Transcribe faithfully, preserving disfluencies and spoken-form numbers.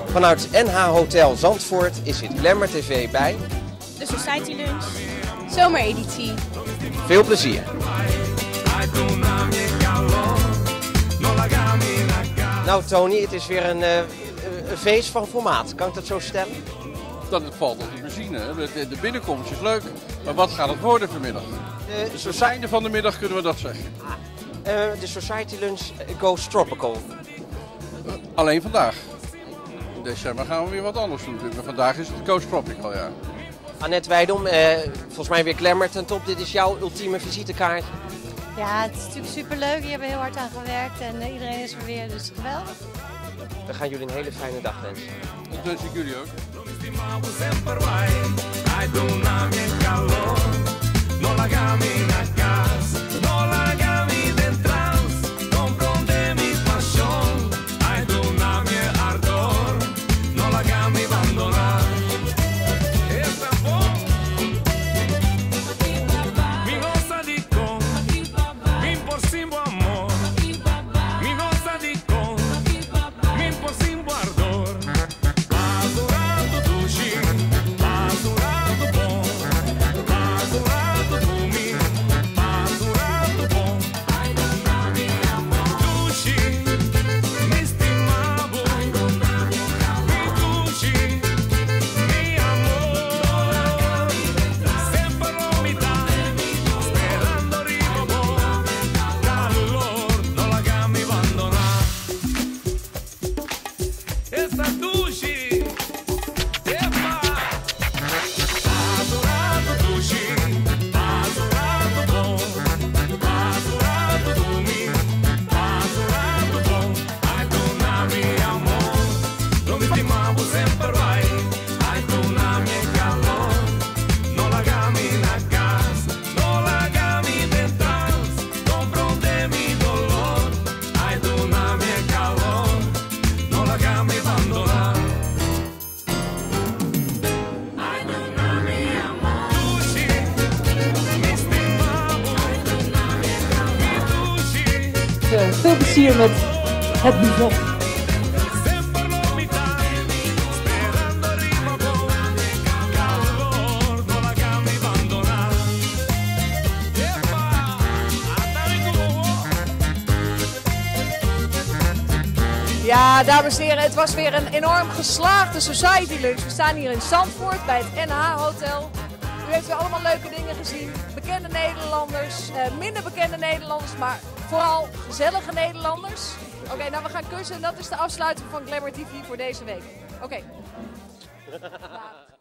Vanuit N H Hotel Zandvoort is dit Glamour T V bij de Society Lunch, zomereditie. Veel plezier! Nou Tony, het is weer een, uh, een feest van formaat. Kan ik dat zo stellen? Dat het valt op de benzine. De, de binnenkomst is leuk, maar wat gaat het worden vanmiddag? De Op het einde van de middag kunnen we dat zeggen. Uh, de Society Lunch goes tropical. Uh, alleen vandaag. In december gaan we weer wat anders doen natuurlijk, maar vandaag is het Goes Tropical, ja. Annette Weidom, uh, volgens mij weer Glamour ten top. Dit is jouw ultieme visitekaart. Ja, het is natuurlijk superleuk. Hier hebben we heel hard aan gewerkt en uh, iedereen is er weer, dus geweldig. Dan gaan jullie een hele fijne dag wensen. Dat wens ik jullie ook. Veel plezier met het buffet. Ja, dames en heren, het was weer een enorm geslaagde Society Lunch. We staan hier in Zandvoort bij het N H Hotel. U heeft weer allemaal leuke dingen gezien. Bekende Nederlanders, eh, minder bekende Nederlanders, maar vooral gezellige Nederlanders. Oké, okay, nou we gaan kussen en dat is de afsluiting van Glamour T V voor deze week. Oké. Okay.